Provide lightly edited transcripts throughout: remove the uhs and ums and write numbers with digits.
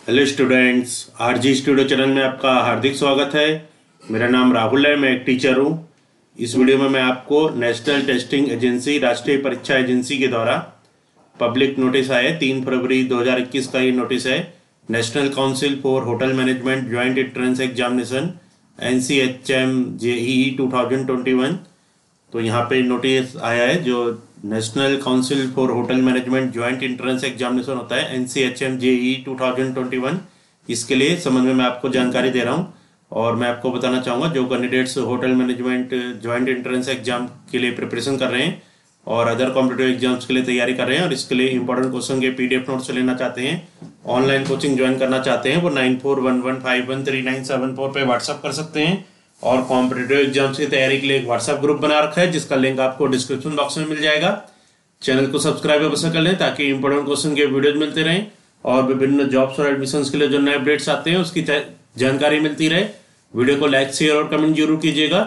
Hello students, RG studio channel में आपका हार्दिक स्वागत है। मेरा नाम राहुल है, मैं एक टीचर हूँ। इस वीडियो में मैं आपको नेशनल टेस्टिंग एजेंसी, राष्ट्रीय परीक्षा एजेंसी के द्वारा पब्लिक नोटिस आया है। 3 फरवरी 2021 का ये नोटिस है। National council for hotel management joint entrance examination NCHM JEE 2021। तो यहाँ पे नोटिस आया है जो national council for hotel management joint entrance examination होता है NCHM JEE 2021। इसके लिए संबंध में मैं आपको जानकारी दे रहा हूँ और मैं आपको बताना चाहूँगा जो candidates hotel management joint entrance exam के लिए प्रिपरेशन कर रहे हैं और अदर कॉम्पिटिटिव एग्जाम्स के लिए तैयारी कर रहे हैं और इसके लिए इंपॉर्टेंट क्वेश्चन के PDF नोट्स लेना चाहते हैं, ऑनलाइन कोचिंग ज्वाइन करना चाहते हैं, वो 9411513974 पे व्हाट्सअप कर सकते हैं। और कॉम्पिटिटिव एग्जाम्स की तैयारी के लिए एक व्हाट्सएप ग्रुप बना रखा है जिसका लिंक आपको डिस्क्रिप्शन बॉक्स में मिल जाएगा। चैनल को सब्सक्राइब अवश्य कर लें ताकि इंपॉर्टेंट क्वेश्चन के वीडियोज मिलते रहें और विभिन्न जॉब्स और एडमिशंस के लिए जो नए अपडेट्स आते हैं उसकी जानकारी मिलती रहे। वीडियो को लाइक, शेयर और कमेंट जरूर कीजिएगा।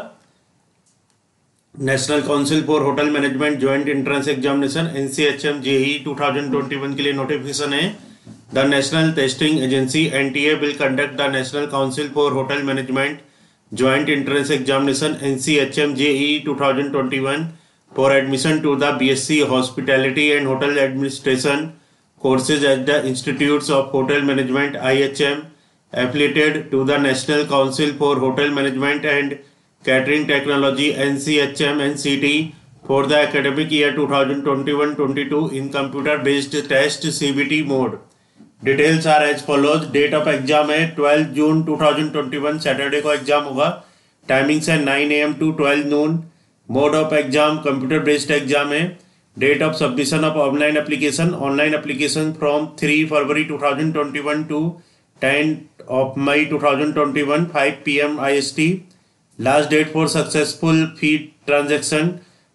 National council for hotel management joint entrance examination NCHM JEE 2021 के लिए नोटिफिकेशन है। The national testing agency NTA will conduct the national council for hotel management Joint Entrance Examination NCHM JEE 2021 for admission to the BSc Hospitality and Hotel Administration courses at the Institutes of Hotel Management IHM affiliated to the National Council for Hotel Management and Catering Technology NCHM NCT for the academic year 2021-22 in computer based test CBT mode। Details are as follows. Date of exam है 12 June 2021, Saturday को एग्जाम होगा। Timings है 9 AM to 12 noon। Mode of exam computer based exam है। Date of submission of online application from 3 February 2021 to 10 May 2021 5 PM IST। Last date for successful fee transaction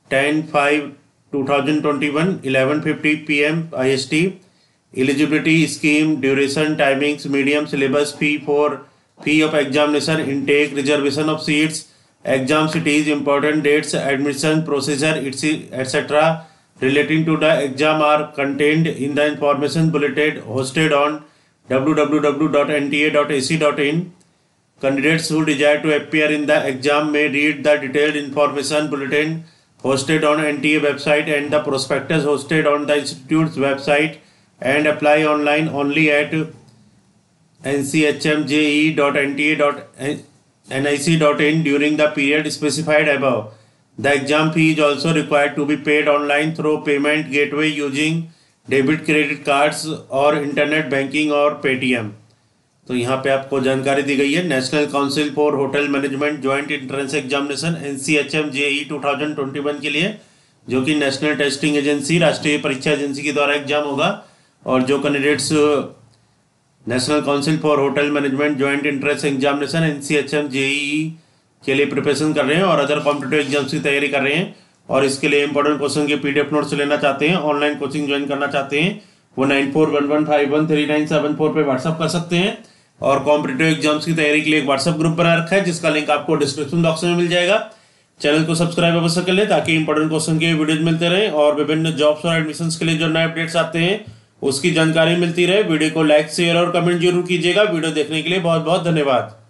10/5/2021 11:50 PM IST। Eligibility scheme, duration, timings, medium syllabus, fee of examination, intake, reservation of seats, exam cities, important dates, admission procedure, etc. relating to the exam are contained in the information bulletin hosted on www.nta.ac.in. Candidates who desire to appear in the exam may read the detailed information bulletin hosted on NTA website and the prospectus hosted on the institute's website and apply online only at nchmje.nta.nic.in during the period specified above. The exam fee is also required to be paid online through payment gateway using debit credit cards or internet banking और Paytm। तो यहाँ पे आपको जानकारी दी गई है national council for hotel management joint entrance examination NCHM JEE 2021 के लिए, जो कि नेशनल टेस्टिंग एजेंसी, राष्ट्रीय परीक्षा एजेंसी के द्वारा एग्जाम होगा। और जो candidates national council for hotel management joint entrance examination NCHM JEE के लिए प्रिपरेशन कर रहे हैं और अदर कॉम्पिटिटिव एग्जाम्स की तैयारी कर रहे हैं और इसके लिए इंपॉर्टेंट क्वेश्चन के PDF नोट्स लेना चाहते हैं, ऑनलाइन कोचिंग ज्वाइन करना चाहते हैं, वो 9411513974 पे व्हाट्सअप कर सकते हैं। और कॉम्पिटिटिव एग्जाम्स की तैयारी के लिए एक व्हाट्सअप ग्रुप बना रखा है जिसका लिंक आपको डिस्क्रिप्शन बॉक्स में मिल जाएगा। चैनल को सब्सक्राइब अवश्य कर लें ताकि इंपॉर्टेंट क्वेश्चन के वीडियोज मिलते रहे और विभिन्न जॉब्स और एडमिशंस के लिए जो नए अपडेट्स आते हैं उसकी जानकारी मिलती रहे। वीडियो को लाइक, शेयर और कमेंट जरूर कीजिएगा। वीडियो देखने के लिए बहुत बहुत धन्यवाद।